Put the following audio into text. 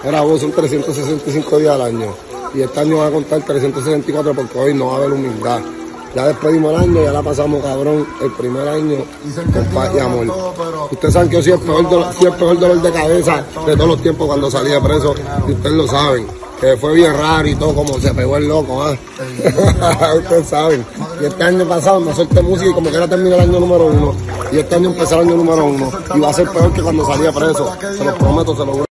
Ahora vos son 365 días al año. Y este año va a contar 364 porque hoy no va a haber humildad. Ya despedimos el año, ya la pasamos cabrón el primer año con paz y amor. Ustedes saben que yo soy el peor dolor de cabeza de todos los tiempos cuando salí de preso. Y ustedes lo saben, que fue bien raro y todo, como se pegó el loco, ¿ah? Ustedes saben. Y este año pasado me solté música y como que era terminar el año número 1. Y este año empezó el año número 1. Y va a ser peor que cuando salí de preso. Se los prometo, se lo juro.